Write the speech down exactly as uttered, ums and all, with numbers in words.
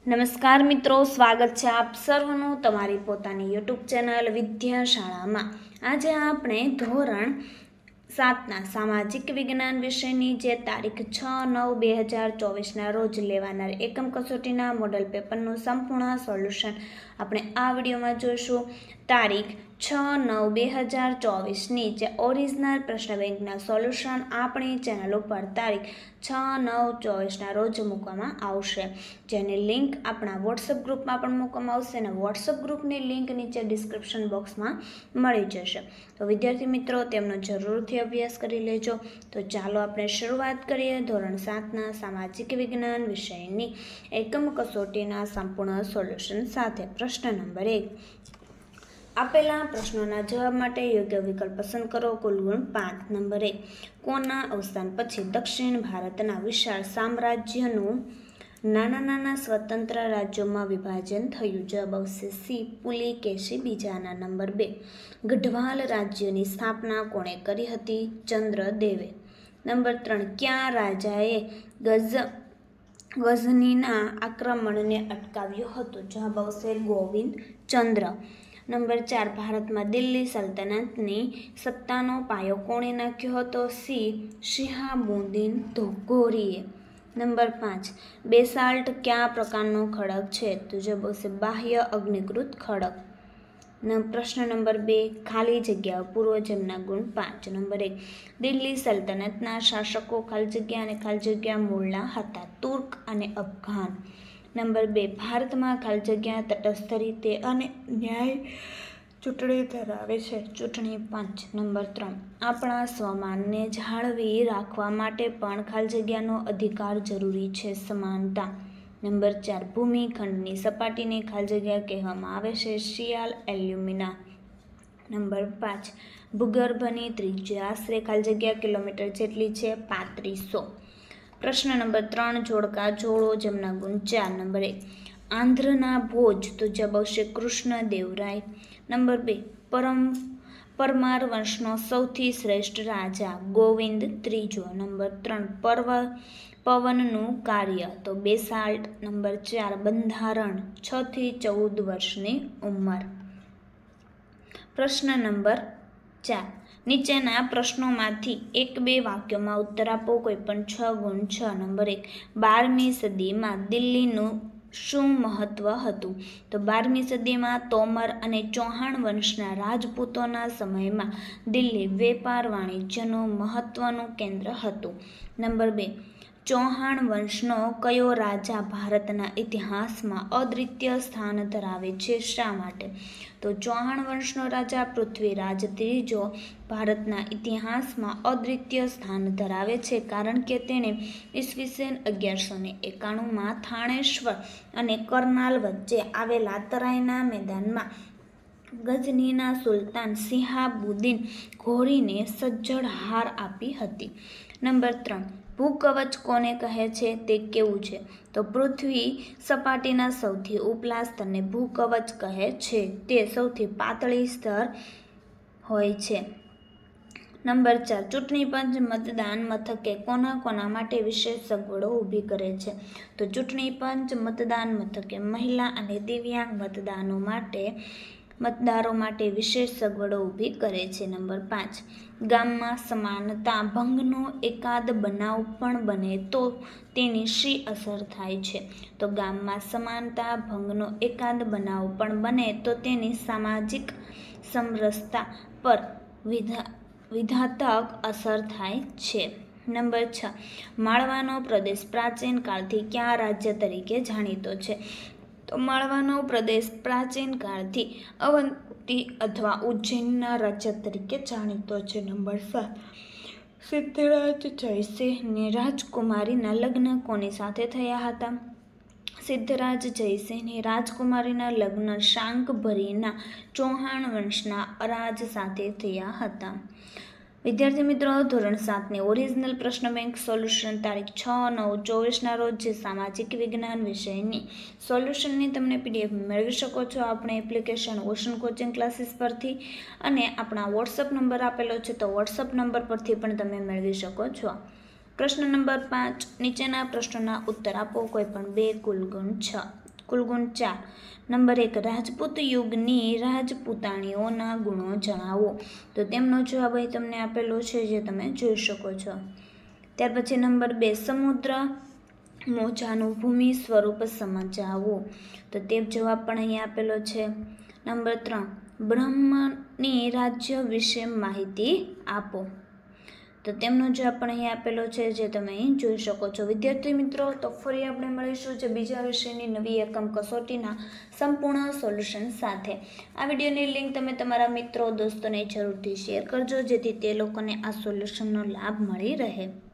નમસ્કાર મિત્રો, સ્વાગત છે આપ સર્વનું તમારી પોતાની યુટ્યુબ ચેનલ વિદ્યાશાળામાં। આજે આપણે ધોરણ સાતના સામાજિક વિજ્ઞાન વિષયની જે તારીખ છ નવ બે હજાર ચોવીસના રોજ લેવાનાર એકમ કસોટીના મોડલ પેપરનું સંપૂર્ણ સોલ્યુશન આપણે આ વિડીયોમાં જોઈશું। તારીખ છ નવ બે હજાર ચોવીસની જે ઓરિજિનલ પ્રશ્ન બેંકના સોલ્યુશન આપણી ચેનલ ઉપર તારીખ છ નવ ચોવીસના રોજ મૂકવામાં આવશે, જેની લિંક આપણા વોટ્સઅપ ગ્રુપમાં પણ મૂકવામાં આવશે અને વોટ્સઅપ ગ્રુપની લિંક નીચે ડિસ્ક્રિપ્શન બોક્સમાં મળી જશે। તો વિદ્યાર્થી મિત્રો તેમનો જરૂરથી અભ્યાસ કરી લેજો। તો ચાલો આપણે શરૂઆત કરીએ ધોરણ સાતના સામાજિક વિજ્ઞાન વિષયની એકમ કસોટીના સંપૂર્ણ સોલ્યુશન સાથે। પ્રશ્ન નંબર એક, આપેલા પ્રશ્નોના જવાબ માટે યોગ્ય વિકલ્પ પસંદ કરો। કુલ ગુણ પાંચ। નંબર એક, કોના અવસાન પછી દક્ષિણ ભારતના વિશાળ સામ્રાજ્યનું નાના નાના સ્વતંત્ર રાજ્યોમાં વિભાજન થયું? જવાબ આવશે સી, પુલિકેશી બીજાના। નંબર બે, ગઢવાલ રાજ્યની સ્થાપના કોણે કરી હતી? ચંદ્રદેવે। નંબર ત્રણ, ક્યાં રાજાએ ગઝ ગઝનીના આક્રમણને અટકાવ્યું હતું? જવાબ આવશે ગોવિંદ ચંદ્ર। નંબર ચાર, ભારતમાં દિલ્હી સલ્તનતની સત્તાનો પાયો કોણે નાખ્યો હતો? સી, શિહાબુદ્દીન ઘોરીએ। નંબર પાંચ, બેસાલ્ટ કયા પ્રકારનો ખડક છે? તો જવાબ આવશે બાહ્ય અગ્નિકૃત ખડક। પ્રશ્ન નંબર બે, ખાલી જગ્યાઓ પૂર્વ જેમના ગુણ પાંચ। નંબર એક, દિલ્હી સલ્તનતના શાસકો ખાલી જગ્યા અને ખાલી જગ્યા મૂળના હતા તુર્ક અને અફઘાન। નંબર બે, ભારતમાં ખાલી જગ્યા તટસ્થ રીતે અને ન્યાય ચૂંટણી ધરાવે છે ચૂંટણી પંચ। નંબર ત્રણ, આપણા સ્વમાનને જાળવી રાખવા માટે પણ ખાલી જગ્યાનો અધિકાર જરૂરી છે સમાનતા। નંબર ચાર, ભૂમિખંડની સપાટીને ખાલી જગ્યા કહેવામાં આવે છે શિયાલ એલ્યુમિના। નંબર પાંચ, ભૂગર્ભની ત્રિજ્યા આશરે ખાલી જગ્યા કિલોમીટર જેટલી છે પાંત્રીસો। પ્રશ્ન નંબર ત્રણ, જોડકા જોડો જેમના ગુણ ચાર। નંબર એક, આંધ્રના ભોજ તો જવાબ આવશે કૃષ્ણદેવરાય। નંબર બે, પરમ પરમાર વંશનો સૌથી શ્રેષ્ઠ રાજા ગોવિંદ ત્રીજો। નંબર ત્રણ, પર્વ પવનનું કાર્ય તો બેસાલ્ટ। નંબર ચાર, બંધારણ છ થી ચૌદ વર્ષની ઉંમર। પ્રશ્ન નંબર ચાર, નીચેના પ્રશ્નોમાંથી એક બે વાક્યોમાં ઉત્તર આપો, કોઈ પણ છ ગુણ છ। નંબર એક, બારમી સદીમાં દિલ્હીનું શું મહત્વ હતું? તો બારમી સદીમાં તોમર અને ચૌહાણ વંશના રાજપૂતોના સમયમાં દિલ્હી વેપાર વાણિજ્યનું મહત્વનું કેન્દ્ર હતું। નંબર બે, ચૌહાણ વંશનો કયો રાજા ભારતના ઇતિહાસમાં અદ્વિતીય સ્થાન ધરાવે છે? શા માટે? તો ચૌહાણ વંશનો રાજા પૃથ્વીરાજ ત્રીજો ભારતના ઇતિહાસમાં અદ્વિતીય સ્થાન ધરાવે છે કારણ કે તેણે ઈસવીસન અગિયારસો ને એકાણુંમાં થાણેશ્વર અને કરનાલ વચ્ચે આવેલા તરાઈના મેદાનમાં ગઝનીના સુલતાન શિહાબુદ્દીન ઘોરીને સજ્જડ હાર આપી હતી। નંબર ત્રણ, ભૂકવચ કોને કહે છે? તે કેવું છે? તો પૃથ્વી સપાટીના સૌથી ઉપલા સ્તરને ભૂકવચ કહે છે, તે સૌથી પાતળી સ્તર હોય છે। નંબર ચાર, ચૂંટણી પંચ મતદાન મથકે કોના કોના માટે વિશેષ સગવડો ઊભી કરે છે? તો ચૂંટણી પંચ મતદાન મથકે મહિલા અને દિવ્યાંગ મતદાનો માટે મતદારો માટે વિશેષ સગવડો ઊભી કરે છે। નંબર પાંચ, ગામમાં સમાનતા ભંગનો એકાદ બનાવ પણ બને તો તેની શી અસર થાય છે? તો ગામમાં સમાનતા ભંગનો એકાદ બનાવ પણ બને તો તેની સામાજિક સમરસતા પર વિધા વિધાતક અસર થાય છે। નંબર છ, માળવાનો પ્રદેશ પ્રાચીન કાળથી કયા રાજ્ય તરીકે જાણીતો છે? તો માળવાનો પ્રદેશ પ્રાચીન કાળથી અવંતી અથવા ઉજ્જૈનના રાજ્ય તરીકે જાણીતો છે। નંબર સાત, સિદ્ધરાજ જયસિંહની રાજકુમારીના લગ્ન કોની સાથે થયા હતા? સિદ્ધરાજ જયસિંહની રાજકુમારીના લગ્ન શાંકભરીના ચૌહાણ વંશના અરાજ સાથે થયા હતા। વિદ્યાર્થી મિત્રો, ધોરણ સાતની ઓરિજિનલ પ્રશ્ન બેંક સોલ્યુશન તારીખ છ નવ ચોવીસના રોજ જે સામાજિક વિજ્ઞાન વિષયની સોલ્યુશનની તમને પીડીએફ મેળવી શકો છો આપણે એપ્લિકેશન ઓશન કોચિંગ ક્લાસીસ પરથી, અને આપણા વોટ્સઅપ નંબર આપેલો છે તો વોટ્સઅપ નંબર પરથી પણ તમે મેળવી શકો છો। પ્રશ્ન નંબર પાંચ, નીચેના પ્રશ્નોના ઉત્તર આપો, કોઈ પણ બે, કુલ ગુણ છ। કુલ ગુણ ચાર. નંબર એક, રાજપૂત યુગની રાજપૂતાણીઓના ગુણો જણાવો. તો તેમનો જવાબ અહીં તમને આપેલો છે, જે તમે જોઈ શકો છો. ત્યાર પછી નંબર બે, સમુદ્ર મોજાનું ભૂમિ સ્વરૂપ સમજાવો. તો તે જવાબ પણ અહીં આપેલો છે. નંબર ત્રણ, બ્રહ્મની રાજ્ય વિશે માહિતી આપો. તો તેમનો જવાબ પણ અહીં આપેલો છે, જે તમે અહીં જોઈ શકો છો. વિદ્યાર્થી મિત્રો, તો ફરી આપણે મળીશું જે બીજા વિષયની નવી એકમ કસોટીના સંપૂર્ણ સોલ્યુશન સાથે. આ વિડીયોની લિંક તમે તમારા મિત્રો દોસ્તોને જરૂરથી શેર કરજો, જેથી તે લોકોને આ સોલ્યુશનનો લાભ મળી રહે.